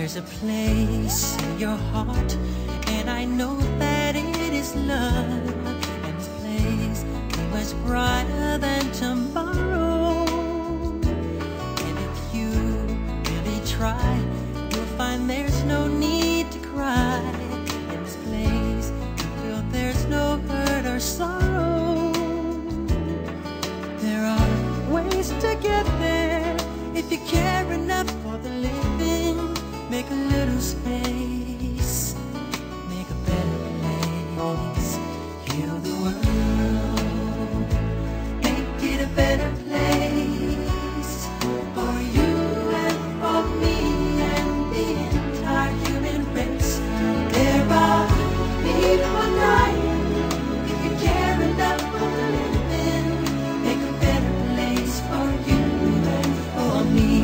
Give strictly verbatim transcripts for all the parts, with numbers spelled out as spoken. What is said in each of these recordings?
There's a place in your heart, and I know that it is love. And this place is much brighter than tomorrow. And if you really try, you'll find there's no need to cry. In this place, you feel there's no hurt or sorrow. There are ways to get there if you care enough for the living. Make a little space, make a better place. Heal the world, make it a better place for you and for me and the entire human race. There are people dying. If you care enough for the living, make a better place for you and for me.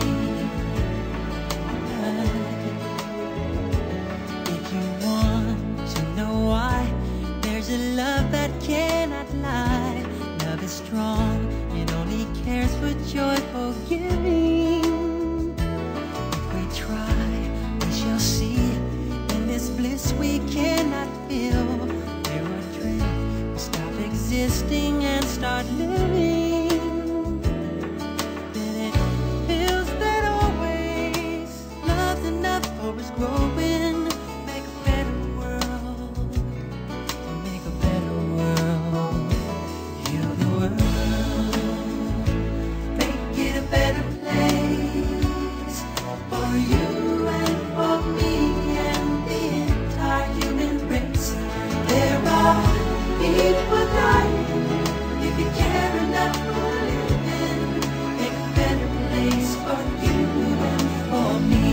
There's a love that cannot lie. Love is strong, it only cares for joyful giving. If we try, we shall see. In this bliss we cannot feel. We're adrift, we stop existing and start living. Then it feels that always love's enough for us growing. Make a better world, make a better world. Heal the world, make it a better place for you and for me and the entire human race. There are people dying. If you care enough for living, make a better place for you and for me.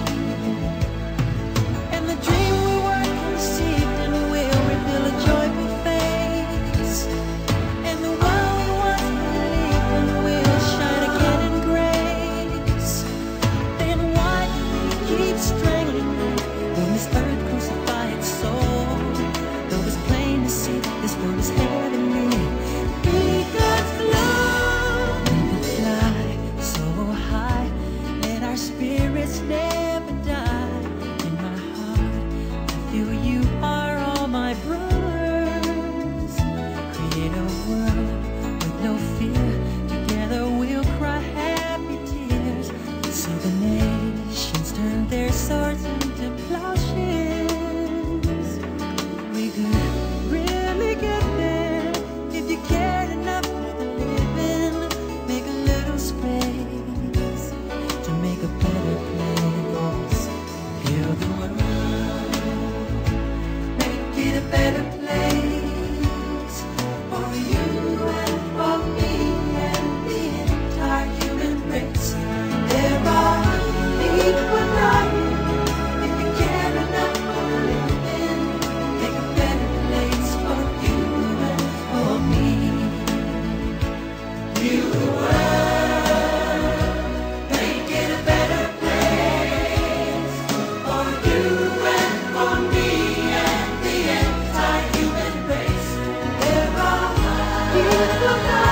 And the dream we were conceived in will reveal a joyful face. And the world we once believed in will shine again in grace. Then why do we keep strangling when this earth crucifies its soul? Though it's plain to see this world is heavenly, because love will fly so high, let our spirits never die. In my heart, I feel you are all my brothers. Create a world with no fear. Together we'll cry happy tears. So the nations turn their swords into plowshares. We could really get there if you cared enough for the living. Make a little space to make a better place. Heal the world, make it a better place for you and for me and the entire human race. There are people dying. If you care enough for the living, make a better place for you and for me. Heal the world, make it a better place for you and for me and the entire human race. There are people dying.